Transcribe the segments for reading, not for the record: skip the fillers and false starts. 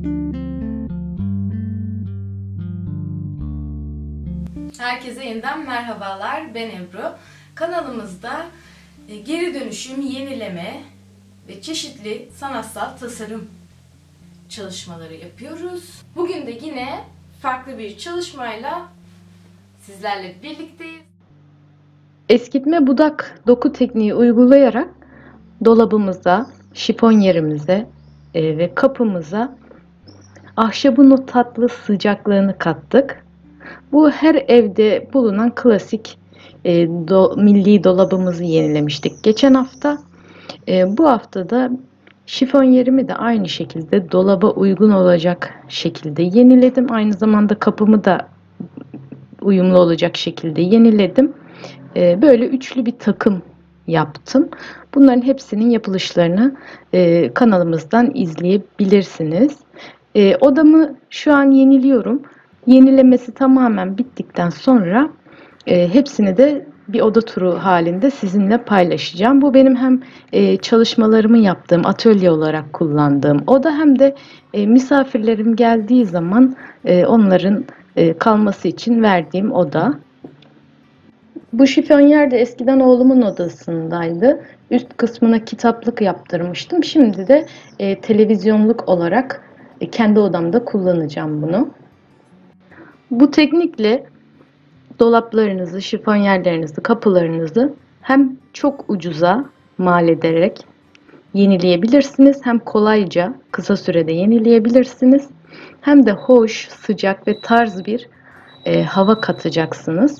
Herkese yeniden merhabalar. Ben Ebru. Kanalımızda geri dönüşüm, yenileme ve çeşitli sanatsal tasarım çalışmaları yapıyoruz. Bugün de yine farklı bir çalışmayla sizlerle birlikteyiz. Eskitme budak doku tekniği uygulayarak dolabımıza, şifonyerimize ve kapımıza ahşabın o tatlı sıcaklığını kattık. Bu her evde bulunan klasik milli dolabımızı yenilemiştik geçen hafta. Bu hafta da şifonyerimi de aynı şekilde dolaba uygun olacak şekilde yeniledim. Aynı zamanda kapımı da uyumlu olacak şekilde yeniledim. Böyle üçlü bir takım yaptım. Bunların hepsinin yapılışlarını kanalımızdan izleyebilirsiniz. Odamı şu an yeniliyorum. Yenilemesi tamamen bittikten sonra hepsini de bir oda turu halinde sizinle paylaşacağım. Bu benim hem çalışmalarımı yaptığım, atölye olarak kullandığım oda hem de misafirlerim geldiği zaman onların kalması için verdiğim oda. Bu şifonyer de eskiden oğlumun odasındaydı. Üst kısmına kitaplık yaptırmıştım. Şimdi de televizyonluk olarak kendi odamda kullanacağım bunu. Bu teknikle dolaplarınızı, şifonyerlerinizi, kapılarınızı hem çok ucuza mal ederek yenileyebilirsiniz, hem kolayca kısa sürede yenileyebilirsiniz, hem de hoş, sıcak ve tarz bir hava katacaksınız.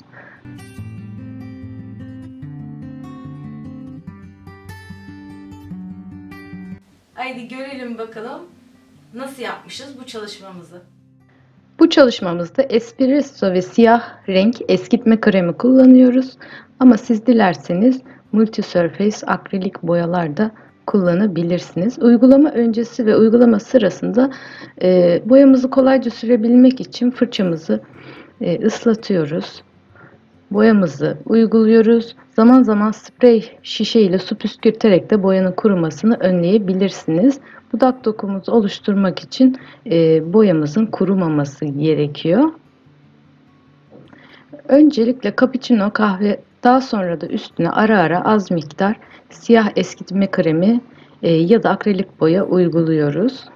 Haydi görelim bakalım nasıl yapmışız bu çalışmamızı. Bu çalışmamızda espresso ve siyah renk eskitme kremi kullanıyoruz. Ama siz dilerseniz multi-surface akrilik boyalar da kullanabilirsiniz. Uygulama öncesi ve uygulama sırasında boyamızı kolayca sürebilmek için fırçamızı ıslatıyoruz. Boyamızı uyguluyoruz. Zaman zaman sprey şişe ile su püskürterek de boyanın kurumasını önleyebilirsiniz. Budak dokumuzu oluşturmak için boyamızın kurumaması gerekiyor. Öncelikle cappuccino kahve, daha sonra da üstüne ara ara az miktar siyah eskitme kremi ya da akrilik boya uyguluyoruz.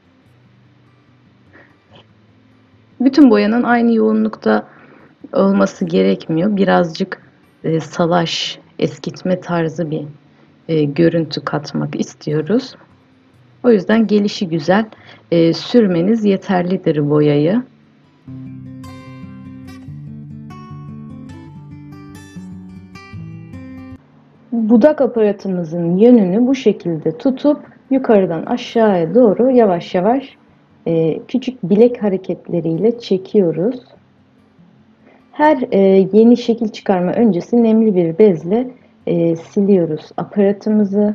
Bütün boyanın aynı yoğunlukta olması gerekmiyor. Birazcık salaş, eskitme tarzı bir görüntü katmak istiyoruz. O yüzden gelişi güzel sürmeniz yeterlidir boyayı. Budak aparatımızın yönünü bu şekilde tutup yukarıdan aşağıya doğru yavaş yavaş küçük bilek hareketleriyle çekiyoruz. Her yeni şekil çıkarma öncesi nemli bir bezle siliyoruz aparatımızı.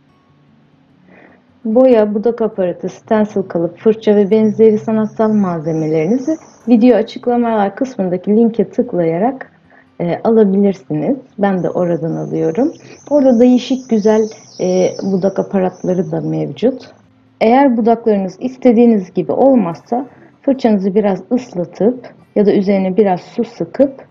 Boya, budak aparatı, stencil kalıp, fırça ve benzeri sanatsal malzemelerinizi video açıklamalar kısmındaki linke tıklayarak alabilirsiniz. Ben de oradan alıyorum. Orada değişik güzel budak aparatları da mevcut. Eğer budaklarınız istediğiniz gibi olmazsa fırçanızı biraz ıslatıp ya da üzerine biraz su sıkıp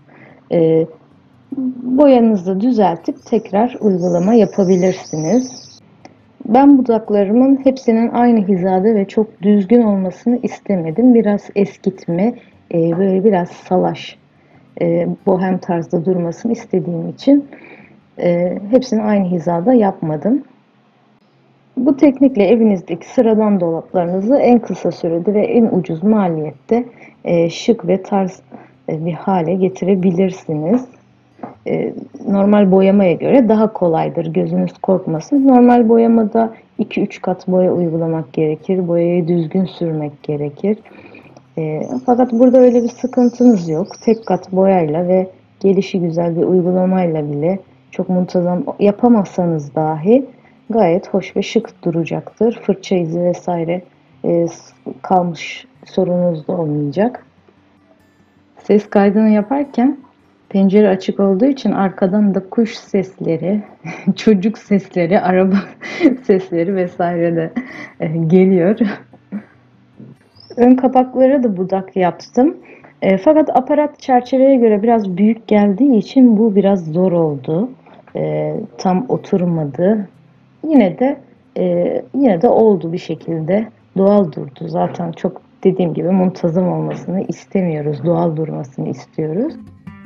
boyanızı düzeltip tekrar uygulama yapabilirsiniz. Ben budaklarımın hepsinin aynı hizada ve çok düzgün olmasını istemedim. Biraz eskitme, böyle biraz salaş, bohem tarzda durmasını istediğim için hepsini aynı hizada yapmadım. Bu teknikle evinizdeki sıradan dolaplarınızı en kısa sürede ve en ucuz maliyette şık ve tarz bir hale getirebilirsiniz. Normal boyamaya göre daha kolaydır, gözünüz korkmasın. Normal boyamada 2-3 kat boya uygulamak gerekir. Boyayı düzgün sürmek gerekir. Fakat burada öyle bir sıkıntınız yok. Tek kat boyayla ve gelişi güzel bir uygulamayla bile çok muntazam yapamazsanız dahi gayet hoş ve şık duracaktır. Fırça izi vesaire kalmış sorununuz da olmayacak. Ses kaydını yaparken pencere açık olduğu için arkadan da kuş sesleri, çocuk sesleri, araba sesleri vesaire de geliyor. Ön kapaklara da budak yaptım. Fakat aparat çerçeveye göre biraz büyük geldiği için bu biraz zor oldu. Tam oturmadı. Yine de yine de oldu bir şekilde. Doğal durdu. Zaten çok dediğim gibi muntazam olmasını istemiyoruz. Doğal durmasını istiyoruz.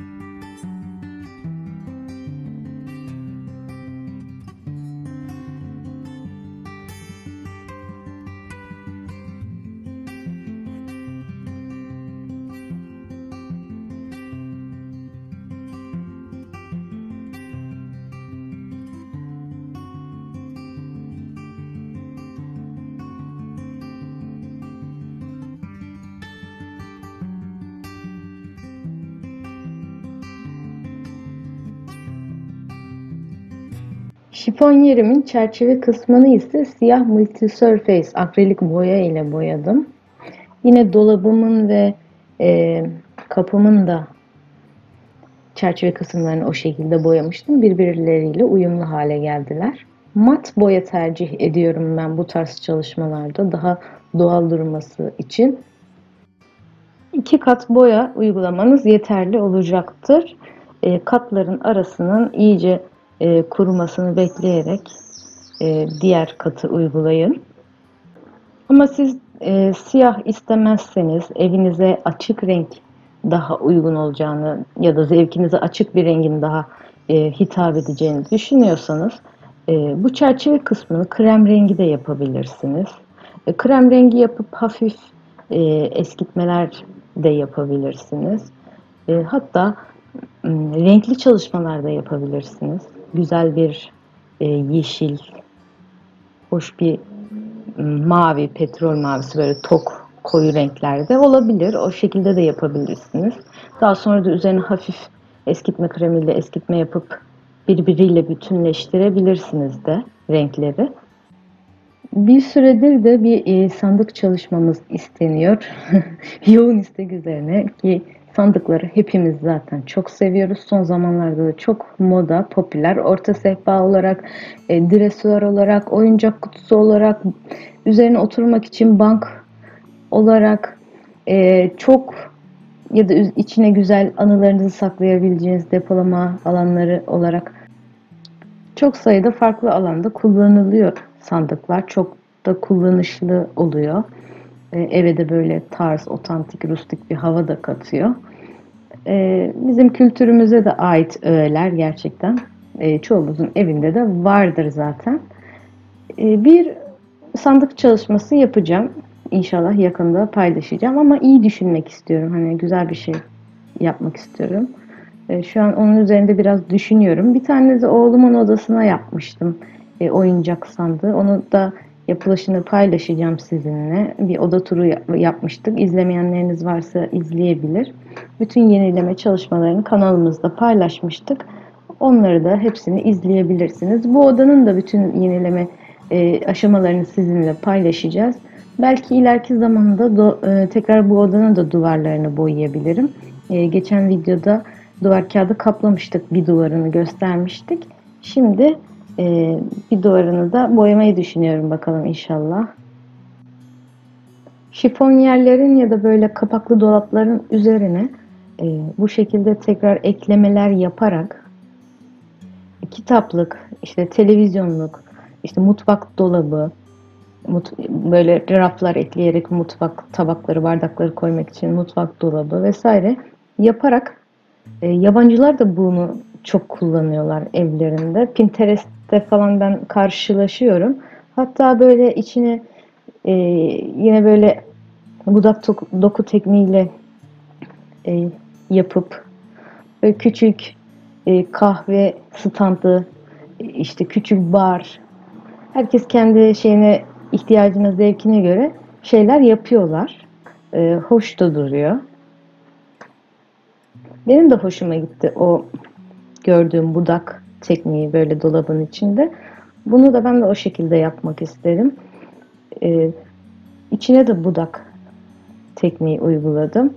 Şifonyerimin çerçeve kısmını ise siyah multisurface akrilik boya ile boyadım. Yine dolabımın ve e, kapımın da çerçeve kısımlarını o şekilde boyamıştım. Birbirleriyle uyumlu hale geldiler. Mat boya tercih ediyorum ben bu tarz çalışmalarda daha doğal durması için. 2 kat boya uygulamanız yeterli olacaktır. Katların arasının iyice kurumasını bekleyerek diğer katı uygulayın. Ama siz siyah istemezseniz evinize açık renk daha uygun olacağını ya da zevkinize açık bir rengin daha hitap edeceğini düşünüyorsanız bu çerçeve kısmını krem rengi de yapabilirsiniz. Krem rengi yapıp hafif eskitmeler de yapabilirsiniz. Hatta renkli çalışmalar da yapabilirsiniz. Güzel bir yeşil, hoş bir mavi, petrol mavisi böyle tok koyu renklerde olabilir. O şekilde de yapabilirsiniz. Daha sonra da üzerine hafif eskitme kremiyle eskitme yapıp birbiriyle bütünleştirebilirsiniz de renkleri. Bir süredir de bir sandık çalışmamız isteniyor. Yoğun istek üzerine ki sandıkları hepimiz zaten çok seviyoruz. Son zamanlarda da çok moda, popüler. Orta sehpa olarak, dresör olarak, oyuncak kutusu olarak, üzerine oturmak için bank olarak çok ya da içine güzel anılarınızı saklayabileceğiniz depolama alanları olarak çok sayıda farklı alanda kullanılıyor sandıklar. Çok da kullanışlı oluyor. Eve de böyle tarz, otantik, rustik bir hava da katıyor. Bizim kültürümüze de ait öğeler gerçekten. Çoğumuzun evinde de vardır zaten. Bir sandık çalışması yapacağım. İnşallah yakında paylaşacağım ama iyi düşünmek istiyorum. Hani güzel bir şey yapmak istiyorum. Şu an onun üzerinde biraz düşünüyorum. Bir tane de oğlumun odasına yapmıştım oyuncak sandığı. Onu da yapılışını paylaşacağım sizinle. Bir oda turu yapmıştık. İzlemeyenleriniz varsa izleyebilir. Bütün yenileme çalışmalarını kanalımızda paylaşmıştık. Onları da hepsini izleyebilirsiniz. Bu odanın da bütün yenileme aşamalarını sizinle paylaşacağız. Belki ileriki zamanda tekrar bu odanın da duvarlarını boyayabilirim. Geçen videoda duvar kağıdı kaplamıştık. Bir duvarını göstermiştik. Şimdi bir duvarını da boyamayı düşünüyorum bakalım inşallah. Şifonyerlerin ya da böyle kapaklı dolapların üzerine bu şekilde tekrar eklemeler yaparak kitaplık, işte televizyonluk, işte mutfak dolabı, böyle raflar ekleyerek mutfak tabakları, bardakları koymak için mutfak dolabı vesaire yaparak yabancılar da bunu çok kullanıyorlar evlerinde. Pinterest'te falan ben karşılaşıyorum. Hatta böyle içine yine böyle budak doku tekniğiyle e, yapıp böyle küçük kahve standı, işte küçük bar, herkes kendi şeyine, ihtiyacına, zevkine göre şeyler yapıyorlar. Hoş da duruyor. Benim de hoşuma gitti o gördüğüm budak tekniği böyle dolabın içinde. Bunu da ben de o şekilde yapmak isterim. Ee, içine de budak tekniği uyguladım.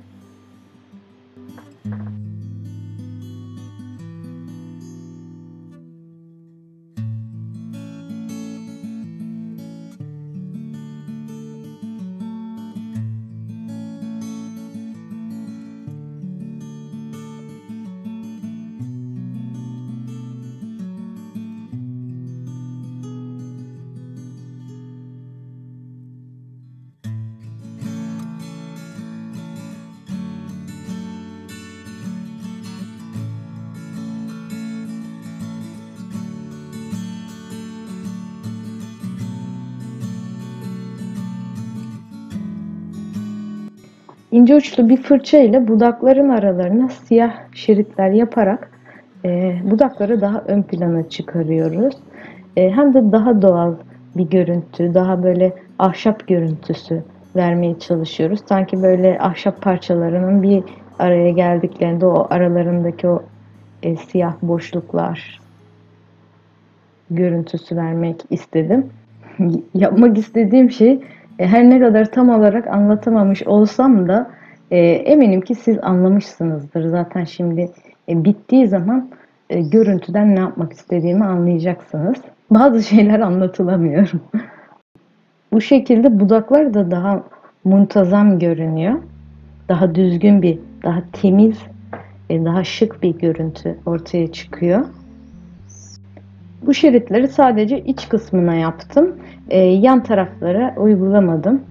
İnce uçlu bir fırça ile budakların aralarına siyah şeritler yaparak budakları daha ön plana çıkarıyoruz. Hem de daha doğal bir görüntü, daha böyle ahşap görüntüsü vermeye çalışıyoruz. Sanki böyle ahşap parçalarının bir araya geldiklerinde o aralarındaki o siyah boşluklar görüntüsü vermek istedim. Yapmak istediğim şey her ne kadar tam olarak anlatamamış olsam da eminim ki siz anlamışsınızdır. Zaten şimdi bittiği zaman görüntüden ne yapmak istediğimi anlayacaksınız. Bazı şeyler anlatılamıyor. Bu şekilde budaklar da daha muntazam görünüyor. Daha düzgün bir, daha temiz, daha şık bir görüntü ortaya çıkıyor. Bu şeritleri sadece iç kısmına yaptım. Yan taraflara uygulamadım.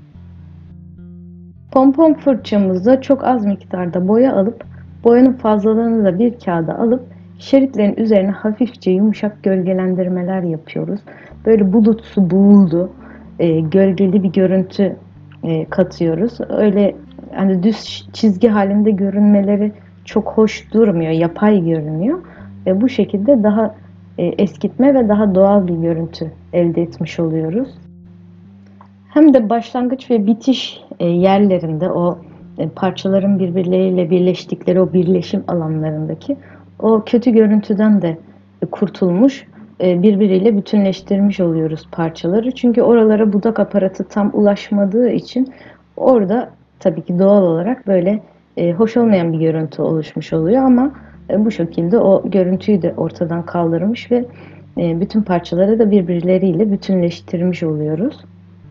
Pompon fırçamızda çok az miktarda boya alıp, boyanın fazlalığını da bir kağıda alıp, şeritlerin üzerine hafifçe yumuşak gölgelendirmeler yapıyoruz. Böyle bulutsu, buğulu, gölgeli bir görüntü katıyoruz. Öyle hani düz çizgi halinde görünmeleri çok hoş durmuyor, yapay görünüyor. Bu şekilde daha eskitme ve daha doğal bir görüntü elde etmiş oluyoruz. Hem de başlangıç ve bitiş yerlerinde o parçaların birbirleriyle birleştikleri o birleşim alanlarındaki o kötü görüntüden de kurtulmuş, birbiriyle bütünleştirmiş oluyoruz parçaları. Çünkü oralara budak aparatı tam ulaşmadığı için orada tabii ki doğal olarak böyle hoş olmayan bir görüntü oluşmuş oluyor ama bu şekilde o görüntüyü de ortadan kaldırmış ve bütün parçaları da birbirleriyle bütünleştirmiş oluyoruz.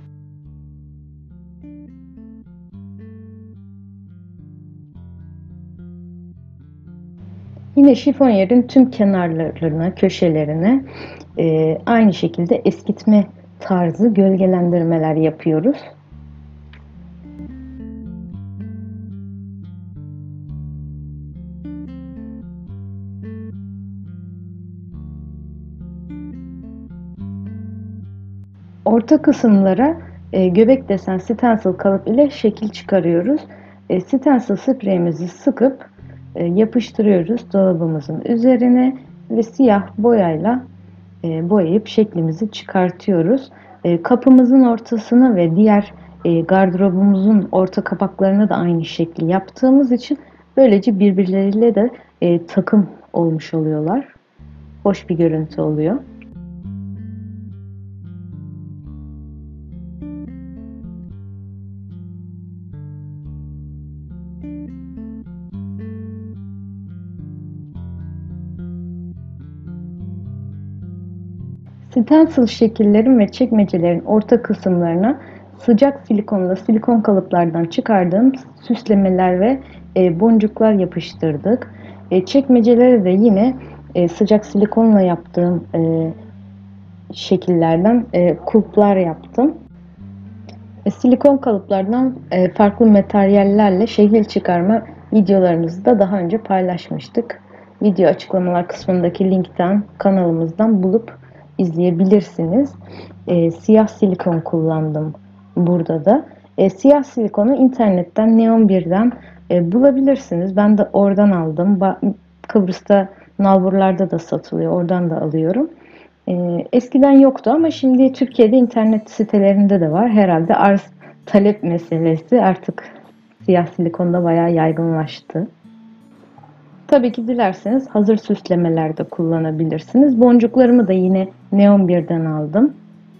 Yine şifonyerin tüm kenarlarına, köşelerine aynı şekilde eskitme tarzı gölgelendirmeler yapıyoruz. Orta kısımlara göbek desen stencil kalıp ile şekil çıkarıyoruz. Stencil spreyimizi sıkıp yapıştırıyoruz dolabımızın üzerine ve siyah boyayla boyayıp şeklimizi çıkartıyoruz. Kapımızın ortasına ve diğer gardırobumuzun orta kapaklarına da aynı şekli yaptığımız için böylece birbirleriyle de takım olmuş oluyorlar. Hoş bir görüntü oluyor. Stencil şekillerin ve çekmecelerin orta kısımlarına sıcak silikonla silikon kalıplardan çıkardığım süslemeler ve boncuklar yapıştırdık. Çekmecelere de yine sıcak silikonla yaptığım şekillerden kulplar yaptım. Silikon kalıplardan farklı materyallerle şekil çıkarma videolarımızı da daha önce paylaşmıştık. Video açıklamalar kısmındaki linkten, kanalımızdan bulup izleyebilirsiniz. Siyah silikon kullandım burada da. Siyah silikonu internetten Neon 1'den bulabilirsiniz. Ben de oradan aldım. Kıbrıs'ta nalburlarda da satılıyor. Oradan da alıyorum. Eskiden yoktu ama şimdi Türkiye'de internet sitelerinde de var. Herhalde arz talep meselesi artık siyah silikonda bayağı yaygınlaştı. Tabii ki dilerseniz hazır süslemelerde kullanabilirsiniz. Boncuklarımı da yine Neon 1'den aldım.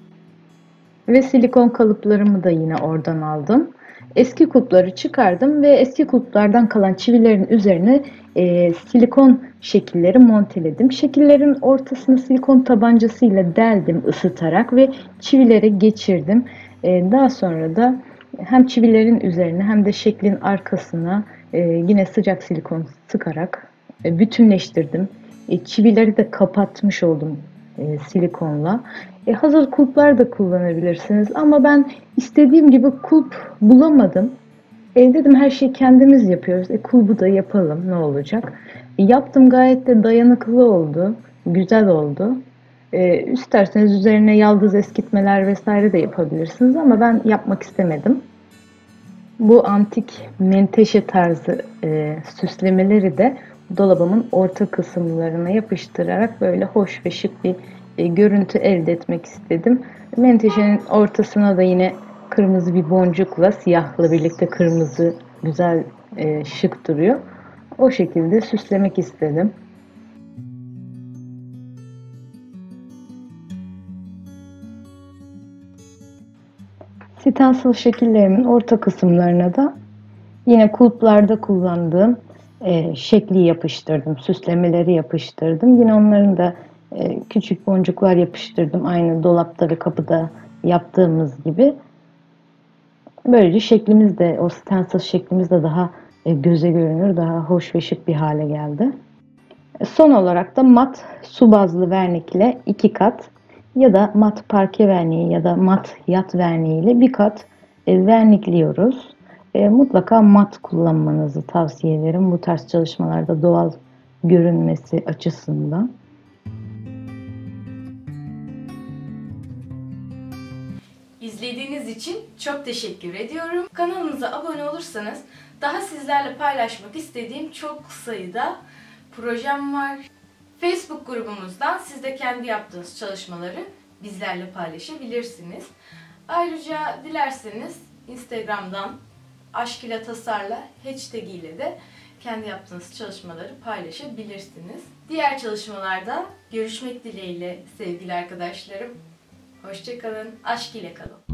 Ve silikon kalıplarımı da yine oradan aldım. Eski kulpları çıkardım ve eski kulplardan kalan çivilerin üzerine silikon şekilleri monteledim. Şekillerin ortasını silikon tabancasıyla deldim ısıtarak ve çivilere geçirdim. Daha sonra da hem çivilerin üzerine hem de şeklin arkasına yine sıcak silikon sıkarak bütünleştirdim. Çivileri de kapatmış oldum silikonla. Hazır kulplar da kullanabilirsiniz ama ben istediğim gibi kulp bulamadım. Dedim her şeyi kendimiz yapıyoruz. Kulbu da yapalım ne olacak. Yaptım, gayet de dayanıklı oldu. Güzel oldu. İsterseniz üzerine yaldız eskitmeler vesaire de yapabilirsiniz ama ben yapmak istemedim. Bu antik menteşe tarzı süslemeleri de dolabımın orta kısımlarına yapıştırarak böyle hoş ve şık bir görüntü elde etmek istedim. Menteşenin ortasına da yine kırmızı bir boncukla, siyahla birlikte kırmızı güzel şık duruyor. O şekilde süslemek istedim. Stencil şekillerimin orta kısımlarına da yine kulplarda kullandığım şekli yapıştırdım, süslemeleri yapıştırdım. Yine onların da küçük boncuklar yapıştırdım. Aynı dolapta ve kapıda yaptığımız gibi. Böylece şeklimiz de, o stencil şeklimiz de daha göze görünür, daha hoş ve şık bir hale geldi. Son olarak da mat su bazlı vernikle 2 kat ya da mat parke verniği ya da mat yat verniği ile 1 kat vernikliyoruz. Mutlaka mat kullanmanızı tavsiye ederim bu tarz çalışmalarda doğal görünmesi açısından. İzlediğiniz için çok teşekkür ediyorum. Kanalımıza abone olursanız daha sizlerle paylaşmak istediğim çok sayıda projem var. Facebook grubumuzdan siz de kendi yaptığınız çalışmaları bizlerle paylaşabilirsiniz. Ayrıca dilerseniz Instagram'dan Aşk ile Tasarla hashtag ile de kendi yaptığınız çalışmaları paylaşabilirsiniz. Diğer çalışmalarda görüşmek dileğiyle sevgili arkadaşlarım. Hoşça kalın, aşk ile kalın.